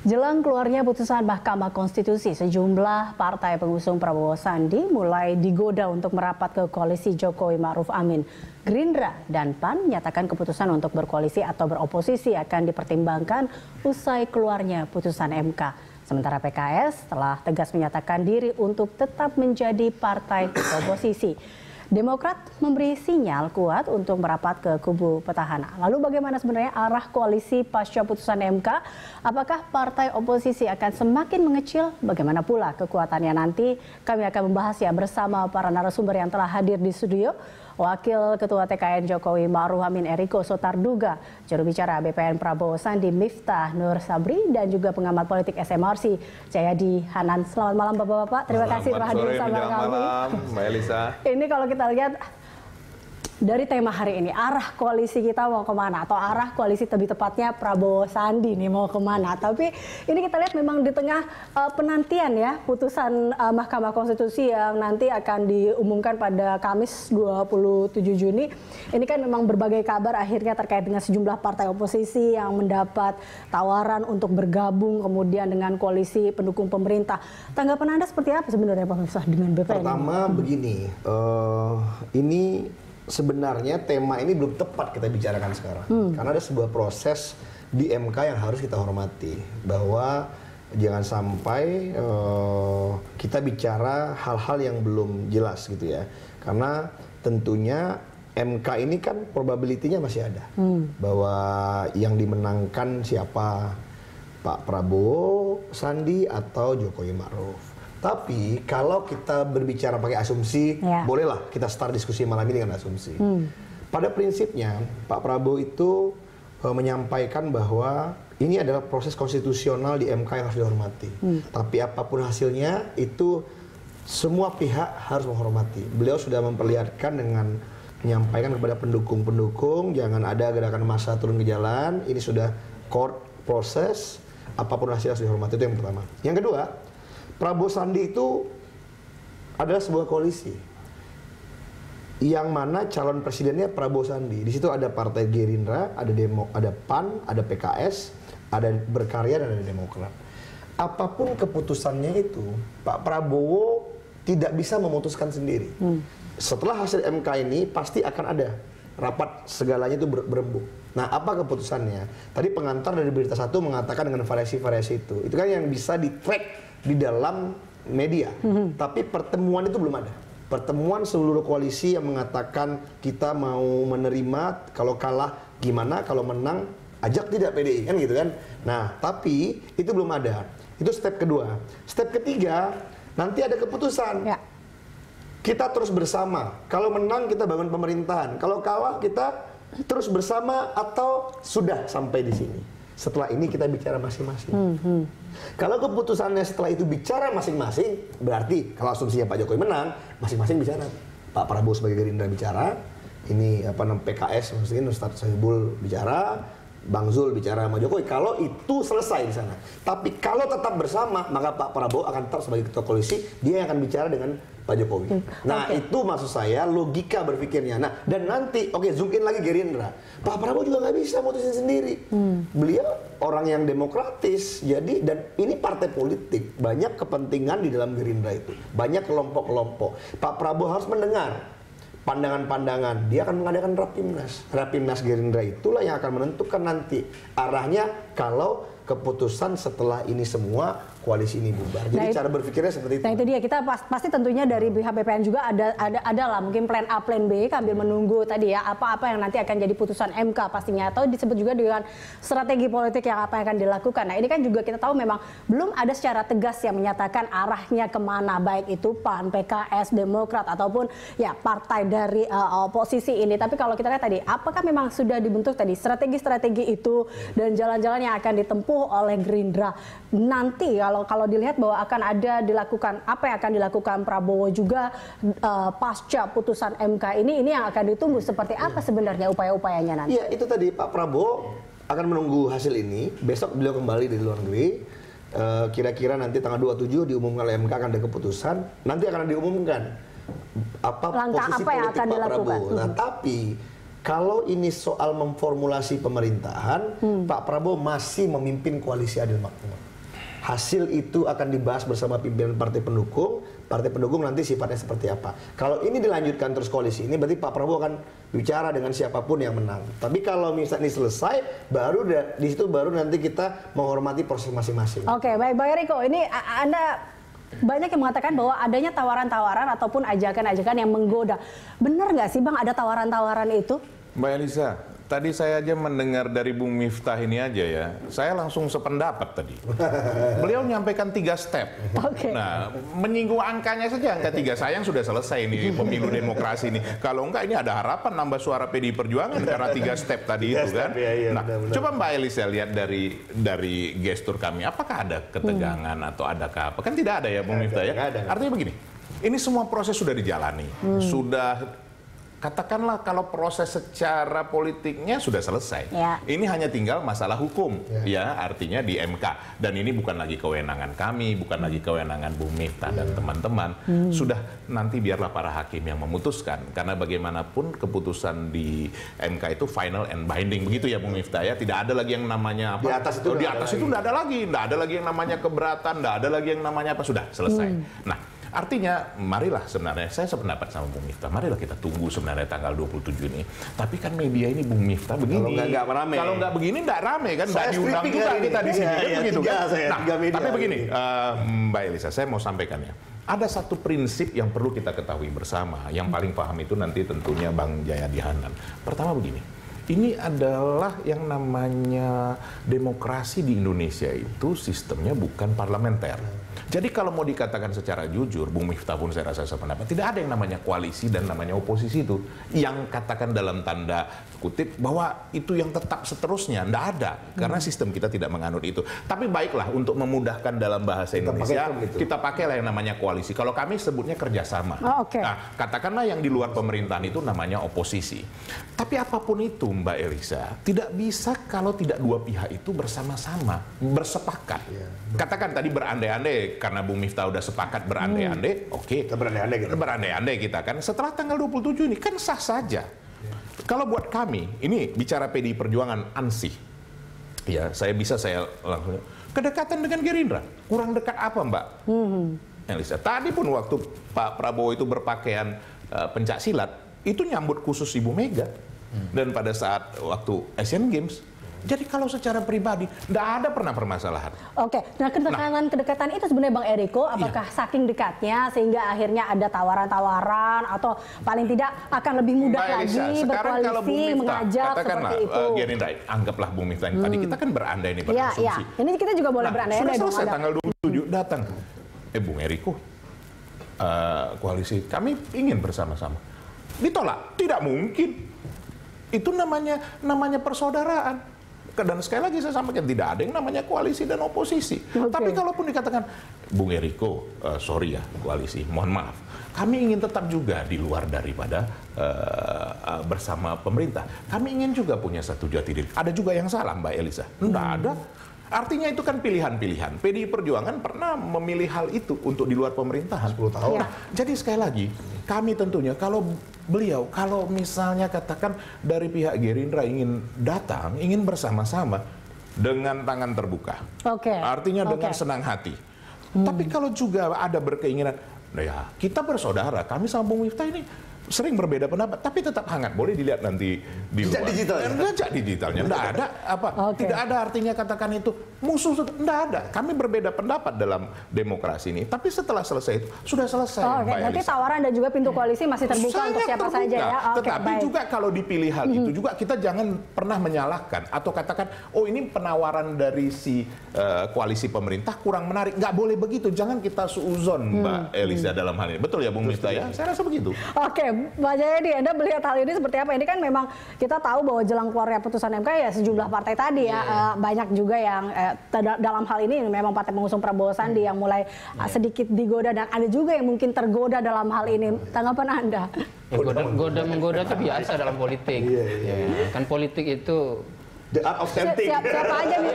Jelang keluarnya putusan Mahkamah Konstitusi, sejumlah partai pengusung Prabowo Sandi mulai digoda untuk merapat ke koalisi Jokowi Ma'ruf Amin. Gerindra dan PAN menyatakan keputusan untuk berkoalisi atau beroposisi akan dipertimbangkan usai keluarnya putusan MK. Sementara PKS telah tegas menyatakan diri untuk tetap menjadi partai oposisi. Demokrat memberi sinyal kuat untuk merapat ke kubu petahana. Lalu bagaimana sebenarnya arah koalisi pasca putusan MK? Apakah partai oposisi akan semakin mengecil? Bagaimana pula kekuatannya nanti? Kami akan membahasnya bersama para narasumber yang telah hadir di studio. Wakil Ketua TKN Jokowi Ma'ruf Amin Eriko Sotarduga, juru bicara BPN Prabowo Sandi Miftah Nur Sabri, dan juga pengamat politik SMRC Jayadi Hanan. Selamat malam Bapak-bapak, terima kasih telah hadir bersama kami. Malam, Mbak Elisa. Ini kalau kita lihat dari tema hari ini, arah koalisi kita mau kemana? Atau arah koalisi lebih tepatnya Prabowo Sandi nih mau kemana? Tapi ini kita lihat memang di tengah penantian ya putusan Mahkamah Konstitusi yang nanti akan diumumkan pada Kamis 27 Juni. Ini kan memang berbagai kabar akhirnya terkait dengan sejumlah partai oposisi yang mendapat tawaran untuk bergabung kemudian dengan koalisi pendukung pemerintah. Tanggapan Anda seperti apa sebenarnya Pak Miftah dengan BPN? Pertama begini, ini sebenarnya tema ini belum tepat kita bicarakan sekarang. Karena ada sebuah proses di MK yang harus kita hormati. Bahwa jangan sampai kita bicara hal-hal yang belum jelas gitu ya. Karena tentunya MK ini kan probability-nya masih ada. Bahwa yang dimenangkan siapa? Pak Prabowo Sandi atau Jokowi Ma'ruf. Tapi kalau kita berbicara pakai asumsi, bolehlah kita start diskusi malam ini dengan asumsi. Pada prinsipnya Pak Prabowo itu menyampaikan bahwa ini adalah proses konstitusional di MK yang harus dihormati. Tapi apapun hasilnya itu semua pihak harus menghormati. Beliau sudah memperlihatkan dengan menyampaikan kepada pendukung-pendukung, jangan ada gerakan massa turun ke jalan. Ini sudah court proses, apapun hasilnya harus dihormati. Itu yang pertama. Yang kedua, Prabowo Sandi itu adalah sebuah koalisi yang mana calon presidennya Prabowo Sandi. Di situ ada Partai Gerindra, ada PAN, ada PKS, ada Berkarya, dan ada Demokrat. Apapun keputusannya itu, Pak Prabowo tidak bisa memutuskan sendiri. Setelah hasil MK ini pasti akan ada rapat segalanya itu berembuk. Nah, apa keputusannya? Tadi pengantar dari Berita Satu mengatakan dengan variasi-variasi itu. Itu kan yang bisa di-track di dalam media. Tapi pertemuan itu belum ada. Pertemuan seluruh koalisi yang mengatakan kita mau menerima, kalau kalah gimana, kalau menang ajak tidak PDI, kan gitu kan. Nah, tapi itu belum ada. Itu step kedua. Step ketiga, nanti ada keputusan. Kita terus bersama. Kalau menang kita bangun pemerintahan. Kalau kalah kita terus bersama atau sudah sampai di sini. Setelah ini kita bicara masing-masing. Kalau keputusannya setelah itu bicara masing-masing, berarti kalau asumsinya Pak Jokowi menang, masing-masing bicara. Pak Prabowo sebagai Gerindra bicara, ini apa namanya PKS mungkin Ustadz Sohibul bicara, Bang Zul bicara sama Jokowi. Kalau itu selesai di sana. Tapi kalau tetap bersama, maka Pak Prabowo akan tetap sebagai ketua koalisi, dia yang akan bicara dengan Pak Jokowi. Nah, itu maksud saya logika berpikirnya. Nah, dan nanti, zoom in lagi Gerindra. Pak Prabowo juga nggak bisa mutusin sendiri. Beliau orang yang demokratis, jadi dan ini partai politik, banyak kepentingan di dalam Gerindra itu, banyak kelompok-kelompok. Pak Prabowo harus mendengar pandangan-pandangan. Dia akan mengadakan Rapimnas. Rapimnas Gerindra itulah yang akan menentukan nanti arahnya kalau keputusan setelah ini semua koalisi ini bubar. Jadi cara berpikirnya seperti itu. Nah itu dia, kita pasti tentunya dari pihak BPN juga ada lah mungkin plan A, plan B sambil menunggu tadi ya apa-apa yang nanti akan jadi putusan MK pastinya, atau disebut juga dengan strategi politik yang apa yang akan dilakukan. Nah ini kan juga kita tahu memang belum ada secara tegas yang menyatakan arahnya kemana, baik itu PAN, PKS, Demokrat ataupun ya partai dari oposisi ini. Tapi kalau kita lihat tadi, apakah memang sudah dibentuk tadi strategi-strategi itu dan jalan-jalan yang akan ditempuh oleh Gerindra nanti? Kalau dilihat bahwa akan ada dilakukan apa yang akan dilakukan Prabowo juga pasca putusan MK ini yang akan ditunggu seperti apa sebenarnya upaya-upayanya nanti? Iya, itu tadi Pak Prabowo akan menunggu hasil ini. Besok beliau kembali dari luar negeri. Kira-kira nanti tanggal 27 diumumkan oleh MK akan ada keputusan. Nanti akan diumumkan apa langkah posisi apa yang politik akan Pak dilakukan. Prabowo. Nah, tapi kalau ini soal memformulasi pemerintahan, Pak Prabowo masih memimpin koalisi adil makmur. hasil itu akan dibahas bersama pimpinan partai pendukung nanti sifatnya seperti apa. Kalau ini dilanjutkan terus koalisi ini, berarti Pak Prabowo akan bicara dengan siapapun yang menang. Tapi kalau misalnya ini selesai, baru di situ baru nanti kita menghormati proses masing-masing. Oke, baik Bang Eriko, ini Anda banyak yang mengatakan bahwa adanya tawaran-tawaran ataupun ajakan-ajakan yang menggoda. Benar nggak sih Bang ada tawaran-tawaran itu? Mbak Elisa, tadi saya aja mendengar dari Bung Miftah ini aja ya, saya langsung sependapat tadi. Beliau menyampaikan 3 step. Oke. Nah, menyinggung angkanya saja, angka 3 sayang sudah selesai nih pemilu demokrasi ini. Kalau enggak ini ada harapan nambah suara PDI Perjuangan karena 3 step tadi itu kan. Nah, coba Mbak Elisa lihat dari gestur kami, apakah ada ketegangan atau adakah apa? Kan tidak ada ya Bung Miftah ya. Artinya begini, ini semua proses sudah dijalani, sudah. Katakanlah kalau proses secara politiknya sudah selesai. Ya. Ini hanya tinggal masalah hukum, ya artinya di MK. Dan ini bukan lagi kewenangan kami, bukan lagi kewenangan Bung Miftah dan teman-teman. Sudah nanti biarlah para hakim yang memutuskan. Karena bagaimanapun keputusan di MK itu final and binding, begitu ya Bung Miftah ya. Tidak ada lagi yang namanya apa? Di atas itu tidak ada lagi, tidak ada lagi yang namanya keberatan, tidak ada lagi yang namanya apa, sudah selesai. Nah, artinya, marilah sebenarnya, saya sependapat sama Bung Miftah, marilah kita tunggu sebenarnya tanggal 27 ini. Tapi kan media ini Bung Miftah begini. Kalau nggak begini, nggak rame kan, nggak diundang juga kita di sini. Kan begitu kan? Nah, tapi begini, Mbak Elisa, saya mau sampaikan ya. Ada satu prinsip yang perlu kita ketahui bersama, yang paling paham itu nanti tentunya Bang Jayadi Hanan. Pertama begini, ini adalah yang namanya demokrasi di Indonesia itu sistemnya bukan parlementer. Jadi kalau mau dikatakan secara jujur, Bung Miftah pun saya rasa sependapat, tidak ada yang namanya koalisi dan namanya oposisi itu. Yang katakan dalam tanda kutip bahwa itu yang tetap seterusnya, tidak ada. Karena sistem kita tidak menganut itu. Tapi baiklah untuk memudahkan dalam bahasa Indonesia, kita pakailah yang namanya koalisi. Kalau kami sebutnya kerjasama. Nah, katakanlah yang di luar pemerintahan itu namanya oposisi. Tapi apapun itu Mbak Elisa, tidak bisa kalau tidak dua pihak itu bersama-sama, bersepakat. Katakan tadi berandai-andai, karena Bung Miftah udah sepakat berandai-andai, oke. Berandai-andai kita kan. Setelah tanggal 27 ini kan sah saja. Kalau buat kami, ini bicara PDI Perjuangan ansih. Ya, saya langsung. Kedekatan dengan Gerindra, kurang dekat apa Mbak Elisa? Tadi pun waktu Pak Prabowo itu berpakaian pencak silat, itu nyambut khusus Ibu Mega. Dan pada saat waktu Asian Games, jadi kalau secara pribadi, tidak ada pernah permasalahan. Oke, nah kedekatan itu sebenarnya Bang Eriko, apakah saking dekatnya sehingga akhirnya ada tawaran-tawaran atau paling tidak akan lebih mudah lagi berkoalisi, mengajak seperti itu? Gerindra, anggaplah Bung Miftah tadi kita kan berandai nih berasumsi. Iya, ini kita juga boleh berandai-andai. Sudah selesai tanggal 27 datang. Bung Eriko, koalisi kami ingin bersama-sama. Ditolak, tidak mungkin. Itu namanya persaudaraan. Dan sekali lagi saya sampaikan, tidak ada yang namanya koalisi dan oposisi. Tapi kalaupun dikatakan, Bung Eriko, sorry ya koalisi, mohon maaf. Kami ingin tetap juga di luar daripada bersama pemerintah. Kami ingin juga punya satu jati diri. Ada juga yang salah Mbak Elisa? Tidak ada. Artinya itu kan pilihan-pilihan. PDI Perjuangan pernah memilih hal itu untuk di luar pemerintahan. 10 tahun. Nah, jadi sekali lagi, kami tentunya kalau misalnya katakan dari pihak Gerindra ingin datang, ingin bersama-sama dengan tangan terbuka. Artinya dengan senang hati. Tapi kalau juga ada berkeinginan, nah ya kita bersaudara, kami sama Bung Miftah ini sering berbeda pendapat, tapi tetap hangat. Boleh dilihat nanti di luar. Jejak digitalnya. Tidak ada apa. Tidak ada artinya katakan itu musuh. Tidak ada. Kami berbeda pendapat dalam demokrasi ini. Tapi setelah selesai itu sudah selesai. Berarti tawaran dan juga pintu koalisi masih terbuka untuk siapa saja ya. Tetapi juga kalau dipilih hal itu juga kita jangan pernah menyalahkan atau katakan oh ini penawaran dari si koalisi pemerintah kurang menarik. Nggak boleh begitu. Jangan kita suuzon Mbak Elisa dalam hal ini. Betul ya Bung Miftah ya? Saya rasa begitu. Mbak Jayadi, Anda melihat hal ini seperti apa? Ini kan memang kita tahu bahwa jelang keluarnya putusan MK ya sejumlah partai tadi ya banyak juga yang dalam hal ini memang partai pengusung Prabowo Sandi yang mulai sedikit digoda dan ada juga yang mungkin tergoda dalam hal ini. Tanggapan Anda? Menggoda itu biasa dalam politik. Kan politik itu the art of tempting. Siapa aja nih?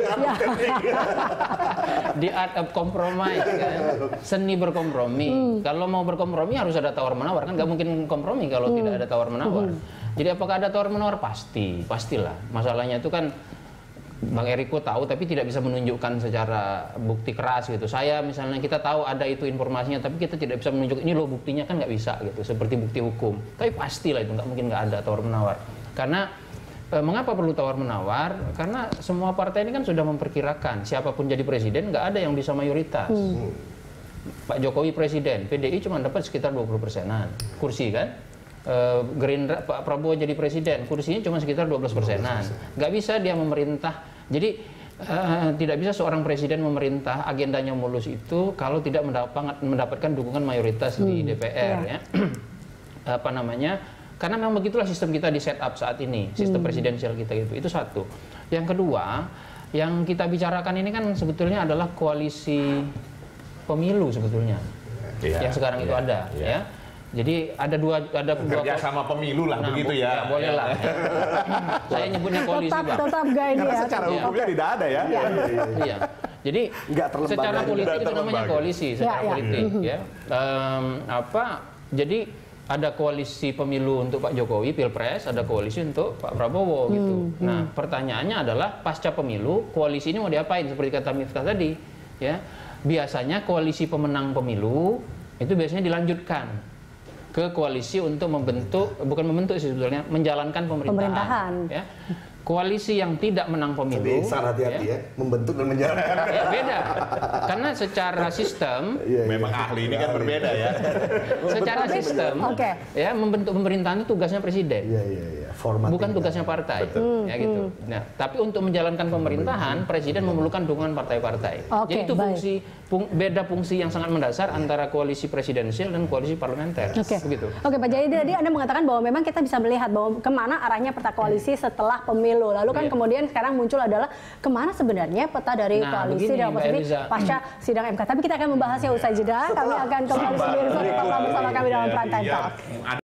The art of compromise kan. Seni berkompromi. Kalau mau berkompromi harus ada tawar-menawar kan nggak mungkin kompromi kalau tidak ada tawar-menawar. Jadi apakah ada tawar-menawar? Pastilah. Masalahnya itu kan Bang Eriko tahu tapi tidak bisa menunjukkan secara bukti keras gitu. Saya misalnya kita tahu ada itu informasinya tapi kita tidak bisa menunjuk ini loh buktinya, kan nggak bisa gitu. Seperti bukti hukum. Tapi pastilah itu nggak mungkin nggak ada tawar menawar. Karena mengapa perlu tawar menawar? Karena semua partai ini kan sudah memperkirakan siapapun jadi presiden nggak ada yang bisa mayoritas. Pak Jokowi presiden, PDI cuma dapat sekitar 20%-an kursi kan. Gerindra, Pak Prabowo jadi presiden, kursinya cuma sekitar 12%-an. Nggak bisa dia memerintah. Jadi tidak bisa seorang presiden memerintah agendanya mulus itu kalau tidak mendapatkan dukungan mayoritas di DPR ya. Apa namanya? Karena memang begitulah sistem kita di setup saat ini, sistem presidensial kita gitu. Itu satu. Yang kedua, yang kita bicarakan ini kan sebetulnya adalah koalisi pemilu sebetulnya. Yang sekarang itu ada ya. Jadi ada dua kerja sama pemilu lah begitu ya. Boleh lah. Saya nyebutnya koalisi, Bang. Tetap gak ini ya. Secara hukumnya tidak ada ya. Iya. Jadi secara politik itu namanya koalisi, secara politik ya. Jadi ada koalisi pemilu untuk Pak Jokowi Pilpres, ada koalisi untuk Pak Prabowo gitu. Nah, pertanyaannya adalah pasca pemilu koalisi ini mau diapain seperti kata Miftah tadi ya. Biasanya koalisi pemenang pemilu itu biasanya dilanjutkan ke koalisi untuk sebetulnya menjalankan pemerintahan. Ya. Koalisi yang tidak menang pemilu, sangat hati-hati ya, membentuk dan menjalankan. Beda, karena secara sistem, memang ahli ini kan berbeda ya. Secara sistem, ya membentuk pemerintahan itu tugasnya presiden, bukan tugasnya partai, ya gitu. Nah, tapi untuk menjalankan pemerintahan, presiden memerlukan dukungan partai-partai. Jadi itu beda fungsi yang sangat mendasar antara koalisi presidensial dan koalisi parlementer. Begitu. Oke, Pak Jayadi, tadi Anda mengatakan bahwa memang kita bisa melihat bahwa kemana arahnya peta koalisi setelah pemilu. Lalu kan kemudian sekarang muncul adalah kemana sebenarnya peta dari koalisi dan oposisi pasca sidang MK. Tapi kita akan membahasnya usai jeda. Kami akan kembali sendiri bersama kami dalam Prime Time Talk.